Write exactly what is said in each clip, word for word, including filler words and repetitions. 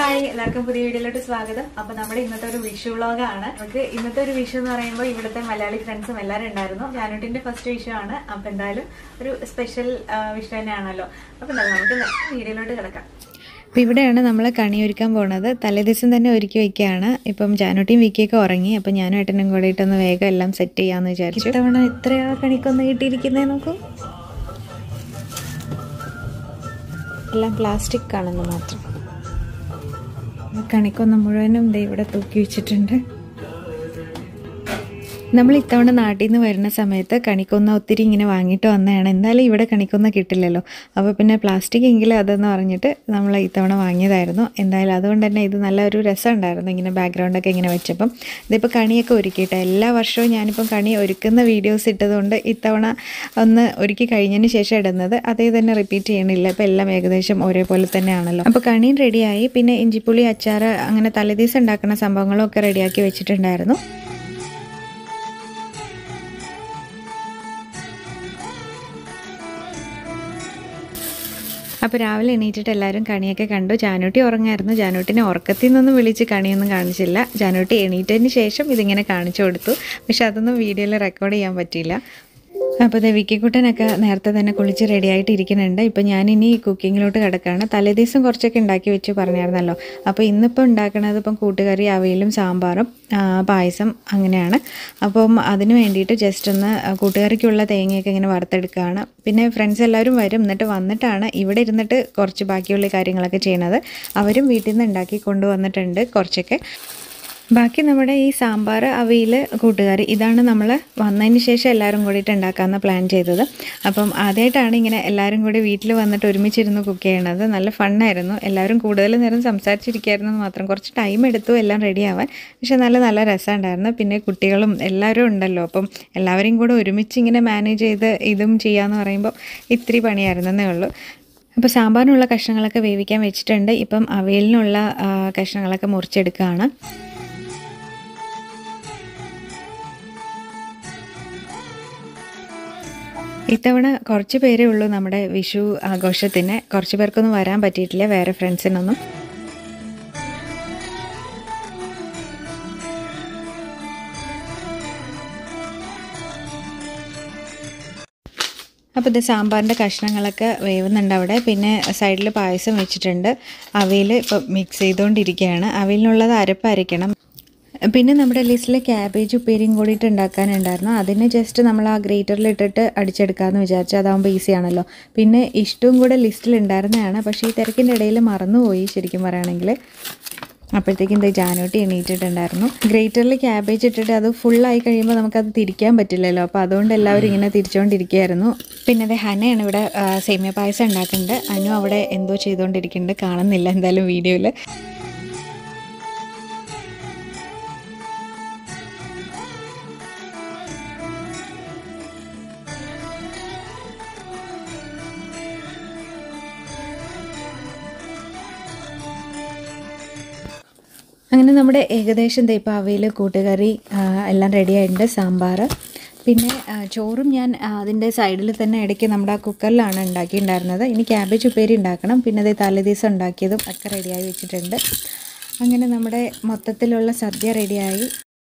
Hi എല്ലാവർക്കും പുതിയ വീഡിയോയിലോട്ട് സ്വാഗതം. അപ്പോൾ നമ്മുടെ ഇന്നത്തെ ഒരു വിഷു വ്ളോഗാണ്. നമുക്ക് ഇന്നത്തെ ഒരു വിഷു എന്ന് പറയുമ്പോൾ ഇവിടുത്തെ മലയാളി ഫ്രണ്ട്സും എല്ലാവരും ഉണ്ടായിരുന്നു. ജാനുട്ടിന്റെ ഫസ്റ്റ് വിഷു ആണ്. അപ്പോൾ എന്തായാലും ഒരു സ്പെഷ്യൽ വിഷു തന്നെയാണല്ലോ. അപ്പോൾ എന്തായാലും നമുക്ക് വീഡിയോയിലോട്ട് കിടക്കാം. അപ്പോൾ ഇവിടെയാണ് നമ്മൾ കണിയൊരുക്കാൻ പോകുന്നത്. തലേദിവസം തന്നെ ഒരുക്കി വയ്ക്കുകയാണ്. ഇപ്പം ജാനുട്ടിയും വിക്കിയൊക്കെ ഉറങ്ങി. അപ്പം ഞാനും ഏട്ടനും കൂടെ ഇട്ടൊന്ന് വേഗം എല്ലാം സെറ്റ് ചെയ്യാമെന്ന് വിചാരിച്ചു. ഇത്തവണ എത്രയാ കണിക്കൊന്ന് കിട്ടിയിരിക്കുന്നത് നോക്കൂ. എല്ലാം പ്ലാസ്റ്റിക് ആണെന്ന് മാത്രം. കണിക്കൊന്ന മുഴുവനും ദേ ഇവിടെ തൂക്കി വെച്ചിട്ടുണ്ട്. നമ്മൾ ഇത്തവണ നാട്ടിൽ നിന്ന് വരുന്ന സമയത്ത് കണിക്കൊന്ന ഒത്തിരി ഇങ്ങനെ വാങ്ങിയിട്ട് വന്നതാണ്. എന്തായാലും ഇവിടെ കണിക്കൊന്ന കിട്ടില്ലല്ലോ. അപ്പോൾ പിന്നെ പ്ലാസ്റ്റിക് എങ്കിലും അതെന്ന് പറഞ്ഞിട്ട് നമ്മൾ ഇത്തവണ വാങ്ങിയതായിരുന്നു. എന്തായാലും അതുകൊണ്ട് തന്നെ ഇത് നല്ലൊരു രസം ഉണ്ടായിരുന്നു ഇങ്ങനെ ബാക്ക്ഗ്രൗണ്ടൊക്കെ ഇങ്ങനെ വെച്ചപ്പം. ഇതിപ്പോൾ കണിയൊക്കെ ഒരുക്കിയിട്ട് എല്ലാ വർഷവും ഞാനിപ്പം കണി ഒരുക്കുന്ന വീഡിയോസ് ഇട്ടതുകൊണ്ട് ഇത്തവണ ഒന്ന് ഒരുക്കി കഴിഞ്ഞതിന് ശേഷം ഇടുന്നത് അതേ തന്നെ റിപ്പീറ്റ് ചെയ്യണില്ല. ഇപ്പോൾ എല്ലാം ഏകദേശം ഒരേപോലെ തന്നെയാണല്ലോ. അപ്പോൾ കണിയും റെഡിയായി. പിന്നെ ഇഞ്ചിപ്പുളി, അച്ചാർ, അങ്ങനെ തലേദിവസം ഉണ്ടാക്കുന്ന സംഭവങ്ങളും ഒക്കെ റെഡിയാക്കി വെച്ചിട്ടുണ്ടായിരുന്നു. അപ്പോൾ രാവിലെ എണീറ്റിട്ട് എല്ലാവരും കണിയൊക്കെ കണ്ടു. ജാനുട്ടി ഉറങ്ങായിരുന്നു. ജാനുട്ടിനെ ഉറക്കത്തിൽ നിന്നൊന്നും വിളിച്ച് കണിയൊന്നും കാണിച്ചില്ല. ജാനുട്ടി എണീറ്റതിന് ശേഷം ഇതിങ്ങനെ കാണിച്ചു കൊടുത്തു. പക്ഷെ അതൊന്നും വീഡിയോയിൽ റെക്കോർഡ് ചെയ്യാൻ പറ്റിയില്ല. അപ്പോൾ ഇത് വിക്കിക്കുട്ടനൊക്കെ നേരത്തെ തന്നെ കുളിച്ച് റെഡി ആയിട്ട് ഇരിക്കുന്നുണ്ട്. ഇപ്പോൾ ഞാനിനി കുക്കിങ്ങിലോട്ട് കിടക്കുകയാണ്. തലേദിവസം കുറച്ചൊക്കെ ഉണ്ടാക്കി വെച്ച് പറഞ്ഞായിരുന്നല്ലോ. അപ്പോൾ ഇന്നിപ്പോൾ ഉണ്ടാക്കുന്നത് ഇപ്പം കൂട്ടുകറി, അവിയലും സാമ്പാറും പായസം അങ്ങനെയാണ്. അപ്പം അതിന് വേണ്ടിയിട്ട് ജസ്റ്റ് ഒന്ന് കൂട്ടുകറിക്കുള്ള തേങ്ങയൊക്കെ ഇങ്ങനെ വറുത്തെടുക്കുകയാണ്. പിന്നെ ഫ്രണ്ട്സ് എല്ലാവരും വരും. എന്നിട്ട് വന്നിട്ടാണ് ഇവിടെ ഇരുന്നിട്ട് കുറച്ച് ബാക്കിയുള്ള കാര്യങ്ങളൊക്കെ ചെയ്യണത്. അവരും വീട്ടിൽ നിന്ന് ഉണ്ടാക്കി കൊണ്ടുവന്നിട്ടുണ്ട് കുറച്ചൊക്കെ. ബാക്കി നമ്മുടെ ഈ സാമ്പാർ, അവിയൽ, കൂട്ടുകറി ഇതാണ് നമ്മൾ വന്നതിന് ശേഷം എല്ലാവരും കൂടിയിട്ട് ഉണ്ടാക്കാമെന്ന് പ്ലാൻ ചെയ്തത്. അപ്പം ആദ്യമായിട്ടാണ് ഇങ്ങനെ എല്ലാവരും കൂടി വീട്ടിൽ വന്നിട്ട് ഒരുമിച്ചിരുന്ന് കുക്ക് ചെയ്യണത്. നല്ല ഫണ്ണായിരുന്നു. എല്ലാവരും കൂടുതൽ നേരം സംസാരിച്ചിരിക്കുകയായിരുന്നു മാത്രം. കുറച്ച് ടൈം എടുത്തു എല്ലാം റെഡി ആവാൻ. പക്ഷെ നല്ല നല്ല രസമുണ്ടായിരുന്നു. പിന്നെ കുട്ടികളും എല്ലാവരും ഉണ്ടല്ലോ. അപ്പം എല്ലാവരെയും കൂടെ ഒരുമിച്ച് ഇങ്ങനെ മാനേജ് ചെയ്ത് ഇതും ചെയ്യാമെന്ന് പറയുമ്പോൾ ഇത്തിരി പണിയായിരുന്നേ ഉള്ളൂ. അപ്പോൾ സാമ്പാറിനുള്ള കഷ്ണങ്ങളൊക്കെ വേവിക്കാൻ വെച്ചിട്ടുണ്ട്. ഇപ്പം അവിയലിനുള്ള കഷ്ണങ്ങളൊക്കെ മുറിച്ചെടുക്കുകയാണ്. ഇത്തവണ കുറച്ച് പേരേ ഉള്ളൂ നമ്മുടെ വിഷു ആഘോഷത്തിന്. കുറച്ച് പേർക്കൊന്നും വരാൻ പറ്റിയിട്ടില്ല, വേറെ ഫ്രണ്ട്സിനൊന്നും. അപ്പോൾ ഇത് സാമ്പാറിൻ്റെ കഷ്ണങ്ങളൊക്കെ വേവുന്നുണ്ട് അവിടെ. പിന്നെ സൈഡിൽ പായസം വെച്ചിട്ടുണ്ട്. അവിയൽ ഇപ്പോൾ മിക്സ് ചെയ്തുകൊണ്ടിരിക്കുകയാണ്. അവിയലിനുള്ളത് അരപ്പ് അരയ്ക്കണം. പിന്നെ നമ്മുടെ ലിസ്റ്റിൽ ക്യാബേജ് ഉപ്പേരിയും കൂടിയിട്ട് ഉണ്ടാക്കാനുണ്ടായിരുന്നു. അതിന് ജസ്റ്റ് നമ്മൾ ആ ഗ്രേറ്ററിലിട്ടിട്ട് അടിച്ചെടുക്കാമെന്ന് വിചാരിച്ചു. അതാകുമ്പോൾ ഈസി ആണല്ലോ. പിന്നെ ഇഷ്ടവും കൂടെ ലിസ്റ്റിൽ ഉണ്ടായിരുന്നതാണ്. പക്ഷേ ഈ തിരക്കിൻ്റെ ഇടയിൽ മറന്നുപോയി ശരിക്കും പറയുകയാണെങ്കിൽ. അപ്പോഴത്തേക്കും ഇത് ജാനുട്ടി എണീറ്റിട്ടുണ്ടായിരുന്നു. ഗ്രേറ്ററിൽ ക്യാബേജ് ഇട്ടിട്ട് അത് ഫുള്ളായി കഴിയുമ്പോൾ നമുക്കത് തിരിക്കാൻ പറ്റില്ലല്ലോ. അപ്പോൾ അതുകൊണ്ട് എല്ലാവരും ഇങ്ങനെ തിരിച്ചുകൊണ്ടിരിക്കുകയായിരുന്നു. പിന്നെ അത് ഹനയാണ് ഇവിടെ സേമിയ പായസം ഉണ്ടാക്കുന്നുണ്ട്. അനു അവിടെ എന്തോ ചെയ്തുകൊണ്ടിരിക്കുന്നുണ്ട്, കാണുന്നില്ല എന്തായാലും വീഡിയോയിൽ. അങ്ങനെ നമ്മുടെ ഏകദേശം ഇപ്പോൾ അവിയൽ, കൂട്ടുകറി എല്ലാം റെഡി ആയിട്ടുണ്ട്. സാമ്പാർ, പിന്നെ ചോറും ഞാൻ അതിൻ്റെ സൈഡിൽ തന്നെ ഇടയ്ക്ക് നമ്മുടെ ആ കുക്കറിലാണ് ഉണ്ടാക്കിയിട്ടുണ്ടായിരുന്നത്. ഇനി ക്യാബേജ് ഉപ്പേരി ഉണ്ടാക്കണം. പിന്നെ അത് തലേദിവസം ഉണ്ടാക്കിയതും ഒക്കെ റെഡിയായി വെച്ചിട്ടുണ്ട്. അങ്ങനെ നമ്മുടെ മൊത്തത്തിലുള്ള സദ്യ റെഡിയായി.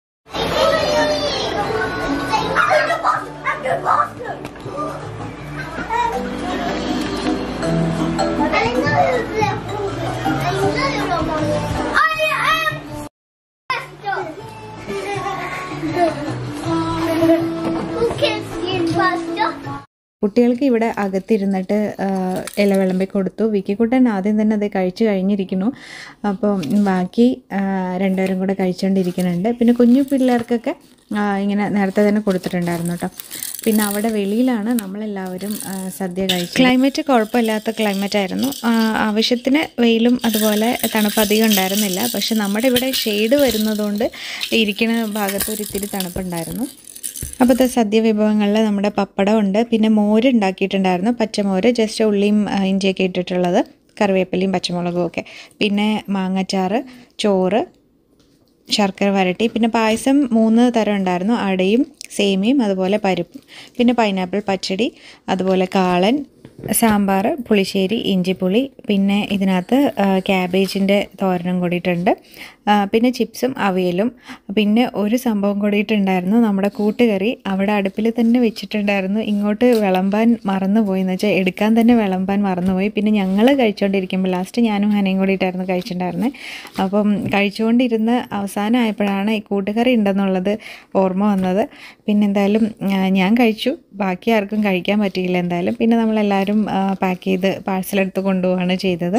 കുട്ടികൾക്ക് ഇവിടെ അകത്തിരുന്നിട്ട് ഇല വിളമ്പി കൊടുത്തു. വിക്കിക്കുട്ടൻ ആദ്യം തന്നെ അത് കഴിച്ച് കഴിഞ്ഞിരിക്കുന്നു. അപ്പോൾ ബാക്കി രണ്ടുപേരും കൂടെ കഴിച്ചുകൊണ്ടിരിക്കുന്നുണ്ട്. പിന്നെ കുഞ്ഞു പിള്ളേർക്കൊക്കെ ഇങ്ങനെ നേരത്തെ തന്നെ കൊടുത്തിട്ടുണ്ടായിരുന്നു കേട്ടോ. പിന്നെ അവിടെ വെളിയിലാണ് നമ്മളെല്ലാവരും സദ്യ കഴിച്ചത്. ക്ലൈമറ്റ് കുഴപ്പമില്ലാത്ത ക്ലൈമറ്റ് ആയിരുന്നു. ആവശ്യത്തിന് വെയിലും അതുപോലെ തണുപ്പ് അധികം ഉണ്ടായിരുന്നില്ല. പക്ഷെ നമ്മുടെ ഇവിടെ ഷെയ്ഡ് വരുന്നതുകൊണ്ട് ഇരിക്കുന്ന ഭാഗത്ത് ഒരു ഇത്തിരി തണുപ്പുണ്ടായിരുന്നു. അപ്പോൾ ഇത് സദ്യ വിഭവങ്ങളിൽ നമ്മുടെ പപ്പടം ഉണ്ട്. പിന്നെ മോര് ഉണ്ടാക്കിയിട്ടുണ്ടായിരുന്നു, പച്ചമോര്, ജസ്റ്റ് ഉള്ളിയും ഇഞ്ചിയൊക്കെ ഇട്ടിട്ടുള്ളത്, കറിവേപ്പിലയും പച്ചമുളകും ഒക്കെ. പിന്നെ മാങ്ങച്ചാറ്, ചോറ്, ശർക്കര വരട്ടി, പിന്നെ പായസം മൂന്ന് തരം ഉണ്ടായിരുന്നു. അടയും സേമിയയും അതുപോലെ പരിപ്പും, പിന്നെ പൈനാപ്പിൾ പച്ചടി, അതുപോലെ കാളൻ, സാമ്പാർ, പുളിശ്ശേരി, ഇഞ്ചിപ്പുളി, പിന്നെ ഇതിനകത്ത് ക്യാബേജിൻ്റെ തോരനും കൂടിയിട്ടുണ്ട്, പിന്നെ ചിപ്സും അവിയലും, പിന്നെ ഒരു സംഭവം കൂടിയിട്ടുണ്ടായിരുന്നു, നമ്മുടെ കൂട്ടുകറി അവിടെ അടുപ്പിൽ തന്നെ വെച്ചിട്ടുണ്ടായിരുന്നു. ഇങ്ങോട്ട് വിളമ്പാൻ മറന്നുപോയി, എന്ന് വെച്ചാൽ എടുക്കാൻ തന്നെ വിളമ്പാൻ മറന്നുപോയി. പിന്നെ ഞങ്ങൾ കഴിച്ചുകൊണ്ടിരിക്കുമ്പോൾ ലാസ്റ്റ് ഞാനും ഹനയും കൂടിയിട്ടായിരുന്നു കഴിച്ചിട്ടുണ്ടായിരുന്നത്. അപ്പം കഴിച്ചുകൊണ്ടിരുന്ന് അവസാനമായപ്പോഴാണ് ഈ കൂട്ടുകറി ഉണ്ടെന്നുള്ളത് ഓർമ്മ വന്നത്. പിന്നെ എന്തായാലും ഞാൻ കഴിച്ചു, ബാക്കി ആർക്കും കഴിക്കാൻ പറ്റിയില്ല എന്തായാലും. പിന്നെ നമ്മളെല്ലാവരും പാക്ക് ചെയ്ത് പാഴ്സലെടുത്ത് കൊണ്ടുപോവുകയാണ് ചെയ്തത്.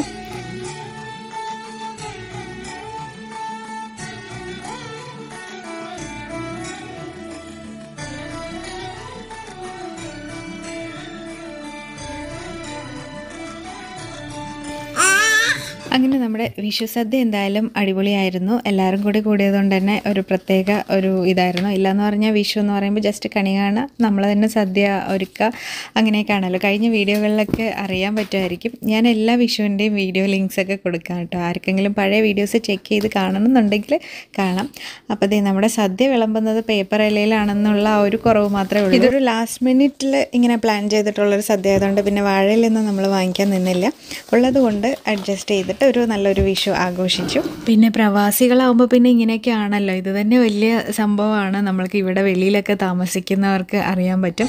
അങ്ങനെ നമ്മുടെ വിഷു സദ്യ എന്തായാലും അടിപൊളിയായിരുന്നു. എല്ലാവരും കൂടി കൂടിയതുകൊണ്ട് തന്നെ ഒരു പ്രത്യേക ഒരു ഇതായിരുന്നു. ഇല്ലയെന്ന് പറഞ്ഞാൽ വിഷു എന്ന് പറയുമ്പോൾ ജസ്റ്റ് കണി കാണുക, നമ്മൾ തന്നെ സദ്യ ഒരുക്കുക, അങ്ങനെയൊക്കെയാണല്ലോ. കഴിഞ്ഞ വീഡിയോകളിലൊക്കെ അറിയാൻ പറ്റുമായിരിക്കും. ഞാൻ എല്ലാ വിഷുവിൻ്റെയും വീഡിയോ ലിങ്ക്സൊക്കെ കൊടുക്കാം കേട്ടോ. ആർക്കെങ്കിലും പഴയ വീഡിയോസ് ചെക്ക് ചെയ്ത് കാണണമെന്നുണ്ടെങ്കിൽ കാണാം. അപ്പോൾ ഇതേ നമ്മുടെ സദ്യ വിളമ്പുന്നത് പേപ്പർ ഇലയിലാണെന്നുള്ള ആ ഒരു കുറവ് മാത്രമേ ഉള്ളൂ. ഇതൊരു ലാസ്റ്റ് മിനിറ്റിൽ ഇങ്ങനെ പ്ലാൻ ചെയ്തിട്ടുള്ളൊരു സദ്യ ആയതുകൊണ്ട് പിന്നെ വാഴയിലൊന്നും നമ്മൾ വാങ്ങിക്കാൻ നിന്നില്ല. ഉള്ളത് കൊണ്ട് അഡ്ജസ്റ്റ് ചെയ്തിട്ട് ഒരു നല്ലൊരു വിഷു ആഘോഷിച്ചു. പിന്നെ പ്രവാസികളാവുമ്പോൾ പിന്നെ ഇങ്ങനെയൊക്കെ ആണല്ലോ. ഇത് തന്നെ വലിയ സംഭവമാണ്. നമ്മൾക്ക് ഇവിടെ വെളിയിലൊക്കെ താമസിക്കുന്നവർക്ക് അറിയാൻ പറ്റും.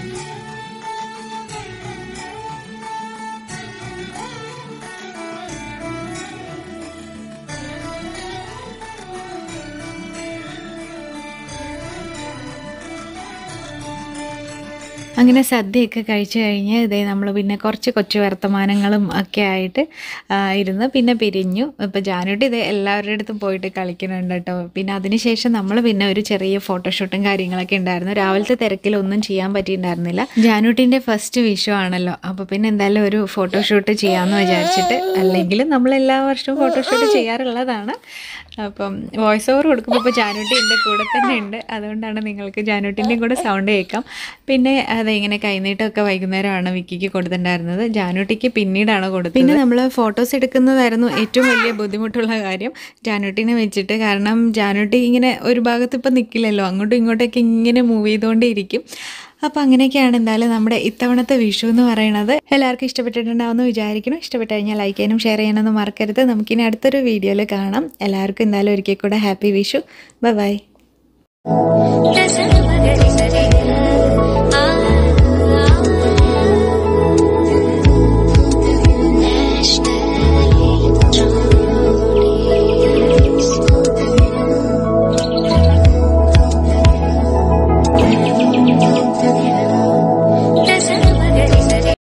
അങ്ങനെ സദ്യയൊക്കെ കഴിച്ചു കഴിഞ്ഞ് ഇതേ നമ്മൾ പിന്നെ കുറച്ച് കൊച്ചു വർത്തമാനങ്ങളും ഒക്കെ ആയിട്ട് ഇരുന്ന് പിന്നെ പിരിഞ്ഞു. ഇപ്പോൾ ജാനുട്ടി ഇത് എല്ലാവരുടെ അടുത്തും പോയിട്ട് കളിക്കുന്നുണ്ട് കേട്ടോ. പിന്നെ അതിനുശേഷം നമ്മൾ പിന്നെ ഒരു ചെറിയ ഫോട്ടോഷൂട്ടും കാര്യങ്ങളൊക്കെ ഉണ്ടായിരുന്നു. രാവിലത്തെ തിരക്കിലൊന്നും ചെയ്യാൻ പറ്റിയിട്ടുണ്ടായിരുന്നില്ല. ജാനുട്ടിൻ്റെ ഫസ്റ്റ് വിഷു ആണല്ലോ, അപ്പോൾ പിന്നെ എന്തായാലും ഒരു ഫോട്ടോഷൂട്ട് ചെയ്യാമെന്ന് വിചാരിച്ചിട്ട്. അല്ലെങ്കിലും നമ്മൾ എല്ലാ വർഷവും ഫോട്ടോഷൂട്ട് ചെയ്യാറുള്ളതാണ്. അപ്പം വോയിസ് ഓവർ കൊടുക്കുമ്പോൾ ഇപ്പോൾ ജാനുട്ടി എൻ്റെ കൂടെ തന്നെ ഉണ്ട്, അതുകൊണ്ടാണ് നിങ്ങൾക്ക് ജാനുട്ടിൻ്റെയും കൂടെ സൗണ്ട് കേൾക്കാം. പിന്നെ അതെ ഇങ്ങനെ കൈനീട്ടമൊക്കെ വൈകുന്നേരമാണ് വിക്കിക്ക് കൊടുത്തിട്ടുണ്ടായിരുന്നത്. ജാനുട്ടിക്ക് പിന്നീടാണ് കൊടുത്തത്. പിന്നെ നമ്മൾ ഫോട്ടോസ് എടുക്കുന്നതായിരുന്നു ഏറ്റവും വലിയ ബുദ്ധിമുട്ടുള്ള കാര്യം ജാനുട്ടിനെ വെച്ചിട്ട്. കാരണം ജാനുട്ടി ഇങ്ങനെ ഒരു ഭാഗത്ത് ഇപ്പം നിൽക്കില്ലല്ലോ, അങ്ങോട്ടും ഇങ്ങോട്ടൊക്കെ ഇങ്ങനെ മൂവ് ചെയ്തുകൊണ്ടേ ഇരിക്കും. അപ്പോൾ അങ്ങനെയൊക്കെയാണ് എന്തായാലും നമ്മുടെ ഇത്തവണത്തെ വിഷു എന്ന് പറയുന്നത്. എല്ലാവർക്കും ഇഷ്ടപ്പെട്ടിട്ടുണ്ടാവുമെന്ന് വിചാരിക്കണം. ഇഷ്ടപ്പെട്ട് കഴിഞ്ഞാൽ ലൈക്ക് ചെയ്യാനും ഷെയർ ചെയ്യാനൊന്നും മറക്കരുത്. നമുക്കിനി അടുത്തൊരു വീഡിയോയിൽ കാണാം. എല്ലാവർക്കും എന്തായാലും ഒരിക്കൽ കൂടെ ഹാപ്പി വിഷു. Bye bye.